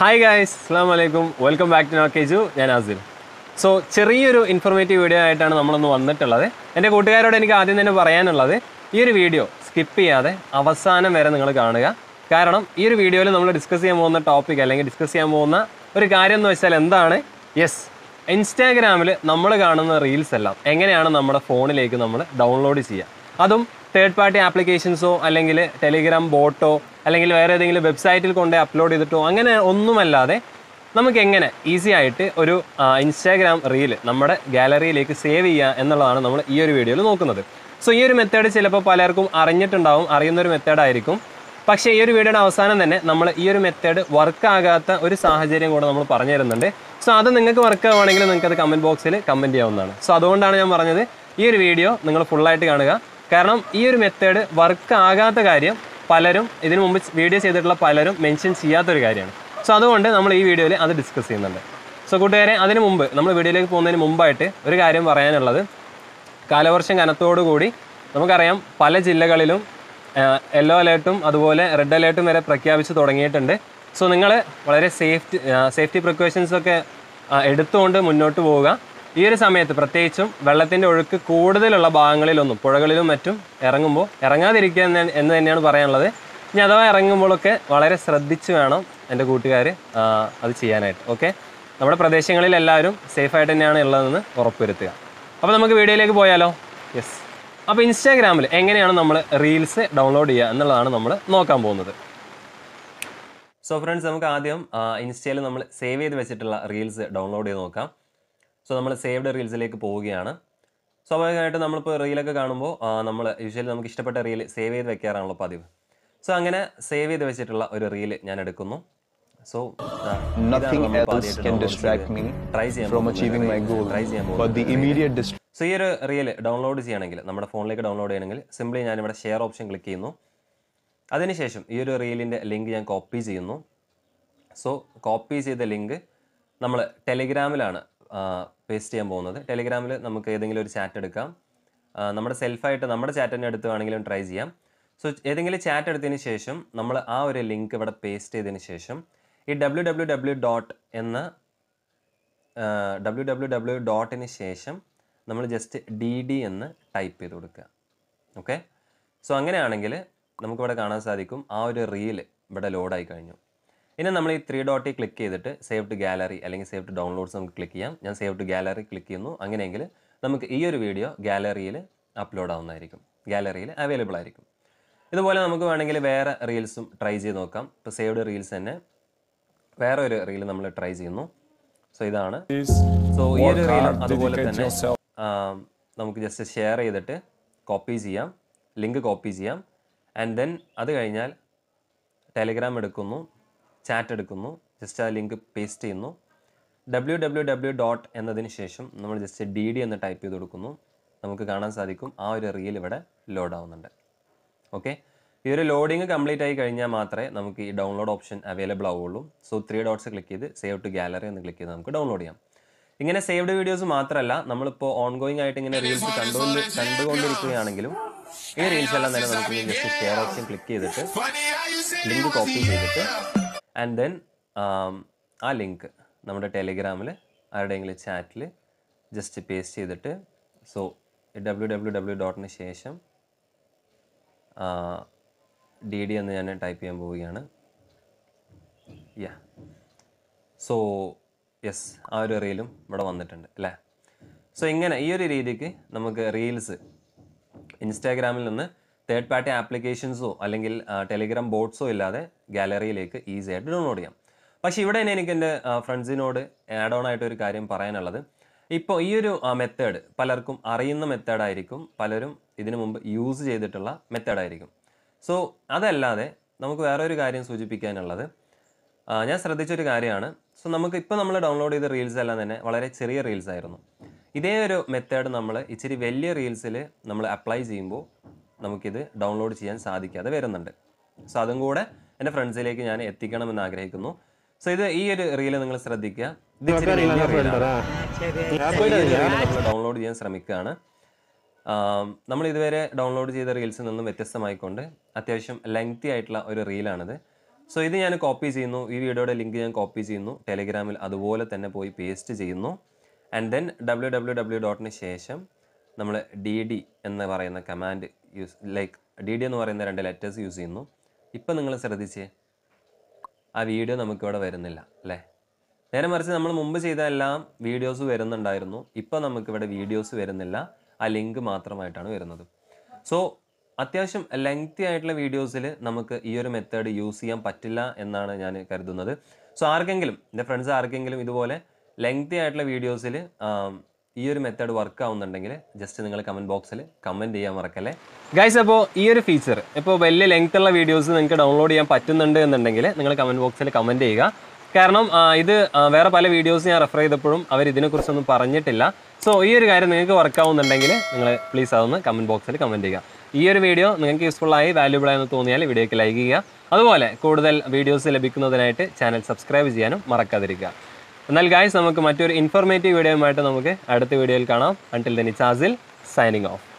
Hi guys, Assalamu alaikum. Welcome back to Nakiju. ഞാൻ Asil. So ചെറിയൊരു informative video ആയിട്ടാണ് നമ്മളൊന്ന് വന്നിട്ടുള്ളത്. എൻ്റെ കൂട്ടുകാരോട് എനിക്ക് ആദ്യം തന്നെ പറയാനുള്ളത് ഈ ഒരു വീഡിയോ സ്കിപ്പ് ചെയ്യാതെ അവസാനം വരെ നിങ്ങൾ കാണുക. കാരണം ഈ ഒരു വീഡിയോയിൽ നമ്മൾ ഡിസ്കസ് ചെയ്യാൻ പോകുന്ന ടോപ്പിക് അല്ലെങ്കിൽ ഡിസ്കസ് ചെയ്യാൻ പോകുന്ന ഒരു കാര്യം എന്ന് വെച്ചാൽ എന്താണ്? യെസ്, ഇൻസ്റ്റാഗ്രാമിൽ നമ്മൾ കാണുന്ന റീൽസ് എല്ലാം എങ്ങനെയാണ് നമ്മുടെ ഫോണിലേക്ക് നമ്മൾ ഡൗൺലോഡ് ചെയ്യുക. അതും തേർഡ് പാർട്ടി ആപ്ലിക്കേഷൻസോ അല്ലെങ്കിൽ ടെലിഗ്രാം ബോട്ടോ അല്ലെങ്കിൽ വേറെ ഏതെങ്കിലും വെബ്സൈറ്റിൽ കൊണ്ട് അപ്ലോഡ് ചെയ്തിട്ടോ അങ്ങനെ ഒന്നുമല്ലാതെ നമുക്ക് എങ്ങനെ ഈസി ആയിട്ട് ഒരു ഇൻസ്റ്റാഗ്രാം റീൽ നമ്മുടെ ഗാലറിയിലേക്ക് സേവ് ചെയ്യുക എന്നുള്ളതാണ് നമ്മൾ ഈ ഒരു വീഡിയോയിൽ നോക്കുന്നത്. സോ ഈ ഒരു മെത്തേഡ് ചിലപ്പോൾ പലർക്കും അറിഞ്ഞിട്ടുണ്ടാവും, അറിയുന്നൊരു മെത്തേഡായിരിക്കും. പക്ഷേ ഈ ഒരു വീഡിയോയുടെ അവസാനം തന്നെ നമ്മൾ ഈ ഒരു മെത്തേഡ് വർക്ക് ആകാത്ത ഒരു സാഹചര്യം കൂടെ നമ്മൾ പറഞ്ഞു തരുന്നുണ്ട്. സോ അത് നിങ്ങൾക്ക് വർക്ക് ആവുകയാണെങ്കിൽ നിങ്ങൾക്ക് അത് കമൻറ്റ് ബോക്സിൽ കമൻറ്റ് ചെയ്യാവുന്നതാണ്. സോ അതുകൊണ്ടാണ് ഞാൻ പറഞ്ഞത് ഈ ഒരു വീഡിയോ നിങ്ങൾ ഫുള്ളായിട്ട് കാണുക. കാരണം ഈ ഒരു മെത്തേഡ് വർക്ക് ആകാത്ത കാര്യം പലരും ഇതിനു മുമ്പ് വീഡിയോ ചെയ്തിട്ടുള്ള പലരും മെൻഷൻ ചെയ്യാത്തൊരു കാര്യമാണ്. സോ അതുകൊണ്ട് നമ്മൾ ഈ വീഡിയോയിൽ അത് ഡിസ്കസ് ചെയ്യുന്നുണ്ട്. സോ കൂട്ടുകാരെ, അതിന് മുമ്പ് നമ്മൾ വീഡിയോയിലേക്ക് പോകുന്നതിന് മുമ്പായിട്ട് ഒരു കാര്യം പറയാനുള്ളത്, കാലവർഷം കനത്തോടുകൂടി നമുക്കറിയാം പല ജില്ലകളിലും യെല്ലോ അലേർട്ടും അതുപോലെ റെഡ് അലേർട്ടും വരെ പ്രഖ്യാപിച്ച് തുടങ്ങിയിട്ടുണ്ട്. സോ നിങ്ങൾ വളരെ സേഫ്റ്റി പ്രിക്കോഷൻസൊക്കെ എടുത്തുകൊണ്ട് മുന്നോട്ട് പോവുക. ഈ ഒരു സമയത്ത് പ്രത്യേകിച്ചും വെള്ളത്തിൻ്റെ ഒഴുക്ക് കൂടുതലുള്ള ഭാഗങ്ങളിലൊന്നും പുഴകളിലും മറ്റും ഇറങ്ങുമ്പോൾ ഇറങ്ങാതിരിക്കുക എന്ന് തന്നെയാണ് പറയാനുള്ളത്. ഇനി അഥവാ ഇറങ്ങുമ്പോഴൊക്കെ വളരെ ശ്രദ്ധിച്ച് വേണം എൻ്റെ കൂട്ടുകാർ അത് ചെയ്യാനായിട്ട്. ഓക്കെ, നമ്മുടെ പ്രദേശങ്ങളിൽ എല്ലാവരും സേഫായിട്ട് തന്നെയാണ് ഉള്ളതെന്ന് ഉറപ്പുവരുത്തുക. അപ്പോൾ നമുക്ക് വീഡിയോയിലേക്ക് പോയാലോ? യെസ്, അപ്പോൾ ഇൻസ്റ്റാഗ്രാമിൽ എങ്ങനെയാണ് നമ്മൾ റീൽസ് ഡൗൺലോഡ് ചെയ്യുക എന്നുള്ളതാണ് നമ്മൾ നോക്കാൻ പോകുന്നത്. സോ ഫ്രണ്ട്സ്, നമുക്ക് ആദ്യം ഇൻസ്റ്റയിൽ നമ്മൾ സേവ് ചെയ്ത് വെച്ചിട്ടുള്ള റീൽസ് ഡൗൺലോഡ് ചെയ്ത് നോക്കാം. സോ നമ്മൾ സേവ്ഡ് റീൽസിലേക്ക് പോവുകയാണ്. സ്വാഭാവികമായിട്ടും നമ്മളിപ്പോൾ റീലൊക്കെ കാണുമ്പോൾ നമ്മൾ യൂഷ്വലി നമുക്ക് ഇഷ്ടപ്പെട്ട റീൽ സേവ് ചെയ്ത് വെക്കാറാണല്ലോ പതിവ്. സോ അങ്ങനെ സേവ് ചെയ്ത് വെച്ചിട്ടുള്ള ഒരു റീൽ ഞാൻ എടുക്കുന്നു. സോ സോ ഈ ഒരു റീൽ ഡൗൺലോഡ് ചെയ്യണമെങ്കിൽ, നമ്മുടെ ഫോണിലേക്ക് ഡൗൺലോഡ് ചെയ്യണമെങ്കിൽ സിംപ്ലി ഞാനിവിടെ ഷെയർ ഓപ്ഷൻ ക്ലിക്ക് ചെയ്യുന്നു. അതിനുശേഷം ഈ ഒരു റീലിൻ്റെ ലിങ്ക് ഞാൻ കോപ്പി ചെയ്യുന്നു. സോ കോപ്പി ചെയ്ത ലിങ്ക് നമ്മൾ ടെലിഗ്രാമിലാണ് പേസ്റ്റ് ചെയ്യാൻ പോകുന്നത്. ടെലിഗ്രാമിൽ നമുക്ക് ഏതെങ്കിലും ഒരു ചാറ്റ് എടുക്കാം. നമ്മുടെ സെൽഫായിട്ട് നമ്മുടെ ചാറ്റ് തന്നെ എടുത്ത് വേണമെങ്കിലും ട്രൈ ചെയ്യാം. സോ ഏതെങ്കിലും ചാറ്റ് എടുത്തതിന് ശേഷം നമ്മൾ ആ ഒരു ലിങ്ക് ഇവിടെ പേസ്റ്റ് ചെയ്തതിന് ശേഷം ഈ www ഡോട്ടിന് ശേഷം നമ്മൾ ജസ്റ്റ് DD എന്ന് ടൈപ്പ് ചെയ്ത് കൊടുക്കുക. ഓക്കെ, സോ അങ്ങനെയാണെങ്കിൽ നമുക്കിവിടെ കാണാൻ സാധിക്കും ആ ഒരു റീല് ഇവിടെ ലോഡായി കഴിഞ്ഞു. ഇനി നമ്മൾ ഈ 3 ഡോട്ടിൽ ക്ലിക്ക് ചെയ്തിട്ട് സേവ് ടു ഗാലറി അല്ലെങ്കിൽ സേവ് ടു ഡൗൺലോഡ്സ് നമുക്ക് ക്ലിക്ക് ചെയ്യാം. ഞാൻ സേവ് ടു ഗാലറി ക്ലിക്ക് ചെയ്യുന്നു. അങ്ങനെയെങ്കിൽ നമുക്ക് ഈ ഒരു വീഡിയോ ഗാലറിയിൽ അപ്ലോഡ് ആവുന്നതായിരിക്കും, ഗാലറിയിൽ അവൈലബിൾ ആയിരിക്കും. ഇതുപോലെ നമുക്ക് വേണമെങ്കിൽ വേറെ റീൽസും ട്രൈ ചെയ്ത് നോക്കാം. ഇപ്പോൾ സേവ്ഡ് റീൽസ് തന്നെ വേറെ ഒരു റീൽ നമ്മൾ ട്രൈ ചെയ്യുന്നു. സോ ഇതാണ്. സോ ഈ ഒരു റീലും അതുപോലെ തന്നെ നമുക്ക് ജസ്റ്റ് ഷെയർ ചെയ്തിട്ട് കോപ്പി ചെയ്യാം, ലിങ്ക് കോപ്പി ചെയ്യാം. ആൻഡ് ദെൻ അത് കഴിഞ്ഞാൽ ടെലിഗ്രാം എടുക്കുന്നു, ചാറ്റ് എടുക്കുന്നു, ജസ്റ്റ് ആ ലിങ്ക് പേസ്റ്റ് ചെയ്യുന്നു. www ഡോട്ട് എന്നതിന് ശേഷം നമ്മൾ ജസ്റ്റ് DD എന്ന് ടൈപ്പ് ചെയ്ത് കൊടുക്കുന്നു. നമുക്ക് കാണാൻ സാധിക്കും ആ ഒരു റീൽ ഇവിടെ ലോഡ് ആവുന്നുണ്ട്. ഓക്കെ, ഈ ഒരു ലോഡിങ് കംപ്ലീറ്റ് ആയി കഴിഞ്ഞാൽ മാത്രമേ നമുക്ക് ഈ ഡൗൺലോഡ് ഓപ്ഷൻ അവൈലബിൾ ആവുള്ളൂ. സോ 3 ഡോട്ട്സ് ക്ലിക്ക് ചെയ്ത് സേവ് ടു ഗാലറി എന്ന് ക്ലിക്ക് ചെയ്ത് നമുക്ക് ഡൗൺലോഡ് ചെയ്യാം. ഇങ്ങനെ സേവ്ഡ് വീഡിയോസ് മാത്രമല്ല, നമ്മളിപ്പോൾ ഓൺഗോയിങ് ആയിട്ട് ഇങ്ങനെ റീൽസ് കണ്ടുകൊണ്ടിരിക്കുകയാണെങ്കിലും ഈ റീൽസ് എല്ലാം തന്നെ നമുക്ക് ജസ്റ്റ് ഷെയർ ഓപ്ഷൻ ക്ലിക്ക് ചെയ്തിട്ട് ലിങ്ക് കോപ്പി ചെയ്തിട്ട് ആൻഡ് ദെൻ ആ ലിങ്ക് നമ്മുടെ ടെലിഗ്രാമിൽ ആരുടെയെങ്കിലും ചാറ്റിൽ ജസ്റ്റ് പേസ്റ്റ് ചെയ്തിട്ട് സോ www ഡോട്ടിന് ശേഷം DD എന്ന് ഞാൻ ടൈപ്പ് ചെയ്യാൻ പോവുകയാണ്. സോ യെസ്, ആ ഒരു റീലും ഇവിടെ വന്നിട്ടുണ്ട് അല്ലേ. സോ ഇങ്ങനെ ഈ ഒരു രീതിക്ക് നമുക്ക് റീൽസ് ഇൻസ്റ്റാഗ്രാമിൽ നിന്ന് തേർഡ് പാർട്ടി ആപ്ലിക്കേഷൻസോ അല്ലെങ്കിൽ ടെലിഗ്രാം ബോട്ട്സോ ഇല്ലാതെ ഗാലറിയിലേക്ക് ഈസി ആയിട്ട് ഡൗൺലോഡ് ചെയ്യാം. പക്ഷേ ഇവിടെ തന്നെ എനിക്ക് എൻ്റെ ഫ്രണ്ട്സിനോട് ആഡ് ഓൺ ആയിട്ട് ഒരു കാര്യം പറയാനുള്ളത്, ഇപ്പോൾ ഈ ഒരു മെത്തേഡ് പലർക്കും അറിയുന്ന മെത്തേഡായിരിക്കും, പലരും ഇതിനു മുമ്പ് യൂസ് ചെയ്തിട്ടുള്ള മെത്തേഡായിരിക്കും. സോ അതല്ലാതെ നമുക്ക് വേറൊരു കാര്യം സൂചിപ്പിക്കാനുള്ളത്, ഞാൻ ശ്രദ്ധിച്ചൊരു കാര്യമാണ്. സോ നമുക്ക് ഇപ്പോൾ നമ്മൾ ഡൗൺലോഡ് ചെയ്ത റീൽസ് എല്ലാം തന്നെ വളരെ ചെറിയ റീൽസ് ആയിരുന്നു. ഇതേ ഒരു മെത്തേഡ് നമ്മൾ ഇച്ചിരി വലിയ റീൽസിൽ നമ്മൾ അപ്ലൈ ചെയ്യുമ്പോൾ നമുക്കിത് ഡൗൺലോഡ് ചെയ്യാൻ സാധിക്കാതെ വരുന്നുണ്ട്. സോ അതും കൂടെ എൻ്റെ ഫ്രണ്ട്സിലേക്ക് ഞാൻ എത്തിക്കണമെന്ന് ആഗ്രഹിക്കുന്നു. സോ ഇത് ഈ ഒരു റീല് നിങ്ങൾ ശ്രദ്ധിക്കുക, ഇത് ഇച്ചിരി വലിയ റീലാണ്. നമ്മൾ ഡൗൺലോഡ് ചെയ്യാൻ ശ്രമിക്കുകയാണ്. നമ്മൾ ഇതുവരെ ഡൗൺലോഡ് ചെയ്ത റീൽസിൽ നിന്നും വ്യത്യസ്തമായിക്കൊണ്ട് അത്യാവശ്യം ലെങ്തി ആയിട്ടുള്ള ഒരു റീലാണിത്. സോ ഇത് ഞാൻ കോപ്പി ചെയ്യുന്നു, ഈ വീഡിയോയുടെ ലിങ്ക് ഞാൻ കോപ്പി ചെയ്യുന്നു, ടെലിഗ്രാമിൽ അതുപോലെ തന്നെ പോയി പേസ്റ്റ് ചെയ്യുന്നു. ആൻഡ് ദെൻ www.ന് ശേഷം നമ്മൾ DD എന്ന് പറയുന്ന കമാൻഡ് യൂസ് DD എന്ന് പറയുന്ന 2 ലെറ്റേഴ്സ് യൂസ് ചെയ്യുന്നു. ഇപ്പം നിങ്ങൾ ശ്രദ്ധിച്ചേ, ആ വീഡിയോ നമുക്കിവിടെ വരുന്നില്ല അല്ലേ? നേരെ മറിച്ച് നമ്മൾ മുമ്പ് ചെയ്ത എല്ലാം വീഡിയോസ് വരുന്നുണ്ടായിരുന്നു. ഇപ്പോൾ നമുക്കിവിടെ വീഡിയോസ് വരുന്നില്ല, ആ ലിങ്ക് മാത്രമായിട്ടാണ് വരുന്നത്. സോ അത്യാവശ്യം ലെങ്തി ആയിട്ടുള്ള വീഡിയോസിൽ നമുക്ക് ഈ ഒരു മെത്തേഡ് യൂസ് ചെയ്യാൻ പറ്റില്ല എന്നാണ് ഞാൻ കരുതുന്നത്. സോ ആർക്കെങ്കിലും, എൻ്റെ ഫ്രണ്ട്സ് ആർക്കെങ്കിലും ഇതുപോലെ ലെങ്തി ആയിട്ടുള്ള വീഡിയോസിൽ ഈ ഒരു മെത്തേഡ് വർക്ക് ആവുന്നുണ്ടെങ്കിൽ ജസ്റ്റ് നിങ്ങൾ കമൻറ്റ് ബോക്സിൽ കമൻറ്റ് ചെയ്യാൻ മറക്കല്ലേ ഗൈസ്. അപ്പോൾ ഈ ഒരു ഫീച്ചർ ഇപ്പോൾ വലിയ ലെങ്ത് ഉള്ള വീഡിയോസ് നിങ്ങൾക്ക് ഡൗൺലോഡ് ചെയ്യാൻ പറ്റുന്നുണ്ട് എന്നുണ്ടെങ്കിൽ നിങ്ങൾ കമൻറ്റ് ബോക്സിൽ കമൻറ്റ് ചെയ്യുക. കാരണം ഇത് വേറെ പല വീഡിയോസ് ഞാൻ റെഫർ ചെയ്തപ്പോഴും അവർ ഇതിനെക്കുറിച്ചൊന്നും പറഞ്ഞിട്ടില്ല. സോ ഈ ഒരു കാര്യം നിങ്ങൾക്ക് വർക്ക് ആവുന്നുണ്ടെങ്കിൽ നിങ്ങൾ പ്ലീസ് അതൊന്ന് കമൻറ്റ് ബോക്സിൽ കമൻറ്റ് ചെയ്യുക. ഈ ഒരു വീഡിയോ നിങ്ങൾക്ക് യൂസ്ഫുള്ളായി വാല്യൂബിൾ ആയെന്ന് തോന്നിയാൽ വീഡിയോയ്ക്ക് ലൈക്ക് ചെയ്യുക. അതുപോലെ കൂടുതൽ വീഡിയോസ് ലഭിക്കുന്നതിനായിട്ട് ചാനൽ സബ്സ്ക്രൈബ് ചെയ്യാനും മറക്കാതിരിക്കുക. എന്നാൽ ഗൈസ്, നമുക്ക് മറ്റൊരു ഇൻഫോർമേറ്റീവ് വീഡിയോയുമായിട്ട് നമുക്ക് അടുത്ത വീഡിയോയിൽ കാണാം. Until then it's Asil signing of.